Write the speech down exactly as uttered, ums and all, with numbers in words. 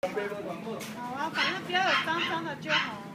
好啊，反正不要有脏脏的就好。